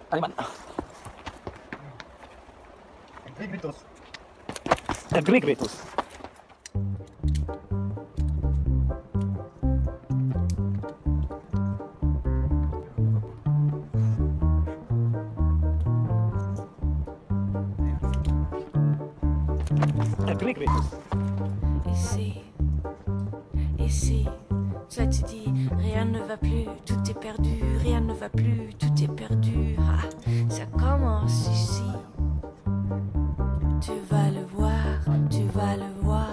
Allez, man. Grigritos. Grigritus. Grigritus. Ici, toi tu dis rien ne va plus, tout est perdu, rien ne va plus, tout est perdu. Ah, ça commence ici. Tu vas le voir, tu vas le voir.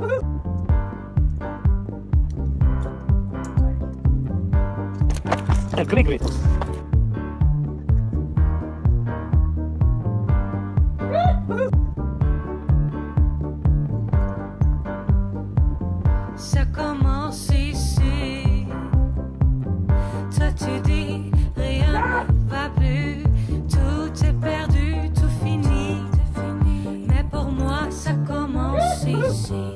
Grigritus. Ça commence ici. Toi tu dis rien ne va plus, tout est perdu, tout fini. Mais pour moi ça commence ici.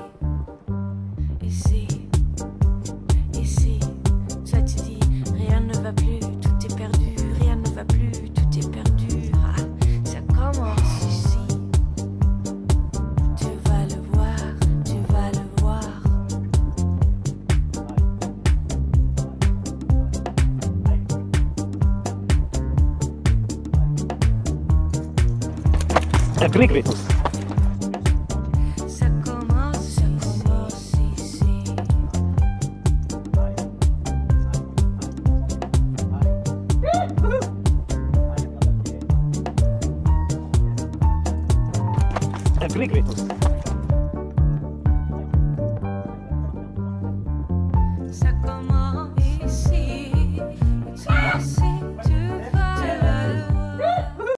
Ici, toi tu dis rien ne va plus, tout est perdu, rien ne va plus, tout est perdu. Ah, ça commence ici. Tu vas le voir, tu vas le voir. Grigritus. Ça commence ici. Grigritus.